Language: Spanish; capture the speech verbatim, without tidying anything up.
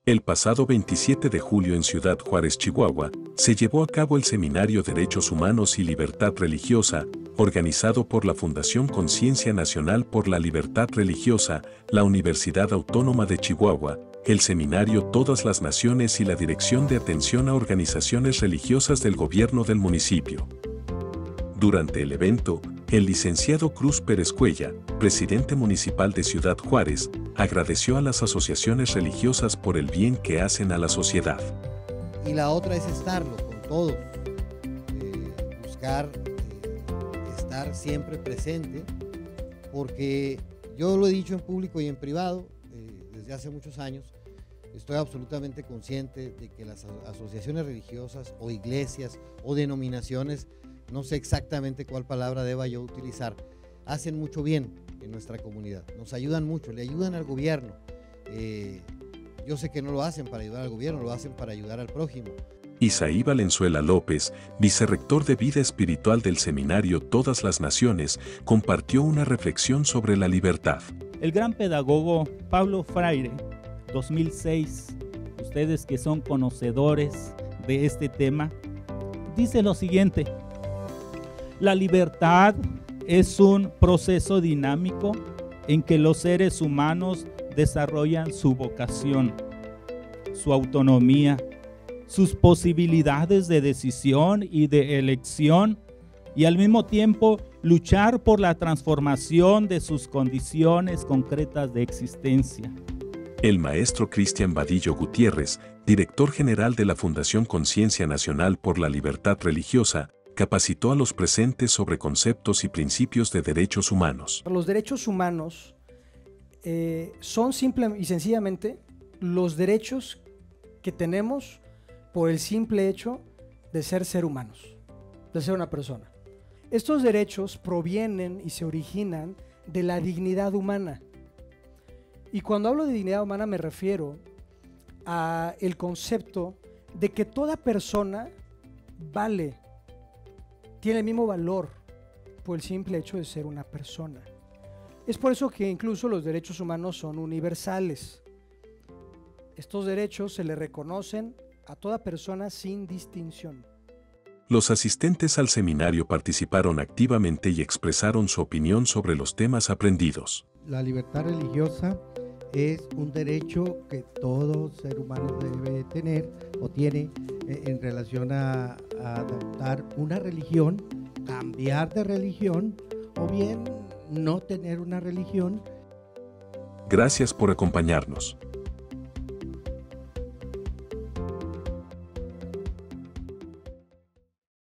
El pasado veintisiete de julio en Ciudad Juárez, Chihuahua, se llevó a cabo el Seminario Derechos Humanos y Libertad Religiosa, organizado por la Fundación Conciencia Nacional por la Libertad Religiosa, la Universidad Autónoma de Chihuahua, el Seminario Todas las Naciones y la Dirección de Atención a Organizaciones Religiosas del Gobierno del municipio. Durante el evento, el licenciado Cruz Pérez Cuella, presidente municipal de Ciudad Juárez, agradeció a las asociaciones religiosas por el bien que hacen a la sociedad. Y la otra es estarlo con todos, eh, buscar eh, estar siempre presente, porque yo lo he dicho en público y en privado eh, desde hace muchos años, estoy absolutamente consciente de que las asociaciones religiosas o iglesias o denominaciones, no sé exactamente cuál palabra deba yo utilizar, hacen mucho bien en nuestra comunidad, nos ayudan mucho, le ayudan al gobierno. Eh, yo sé que no lo hacen para ayudar al gobierno, lo hacen para ayudar al prójimo. Isaí Valenzuela López, vicerrector de Vida Espiritual del Seminario Todas las Naciones, compartió una reflexión sobre la libertad. El gran pedagogo Pablo Freire, dos mil seis, ustedes que son conocedores de este tema, dice lo siguiente: la libertad es un proceso dinámico en que los seres humanos desarrollan su vocación, su autonomía, sus posibilidades de decisión y de elección, y al mismo tiempo luchar por la transformación de sus condiciones concretas de existencia. El maestro Cristian Vadillo Gutiérrez, director general de la Fundación Conciencia Nacional por la Libertad Religiosa, capacitó a los presentes sobre conceptos y principios de derechos humanos. Los derechos humanos eh, son simple y sencillamente los derechos que tenemos por el simple hecho de ser ser humanos, de ser una persona. Estos derechos provienen y se originan de la dignidad humana. Y cuando hablo de dignidad humana me refiero a el concepto de que toda persona vale, tiene el mismo valor por el simple hecho de ser una persona. Es por eso que incluso los derechos humanos son universales. Estos derechos se le reconocen a toda persona sin distinción. Los asistentes al seminario participaron activamente y expresaron su opinión sobre los temas aprendidos. La libertad religiosa es un derecho que todo ser humano debe tener o tiene en relación a, a adoptar una religión, cambiar de religión o bien no tener una religión. Gracias por acompañarnos.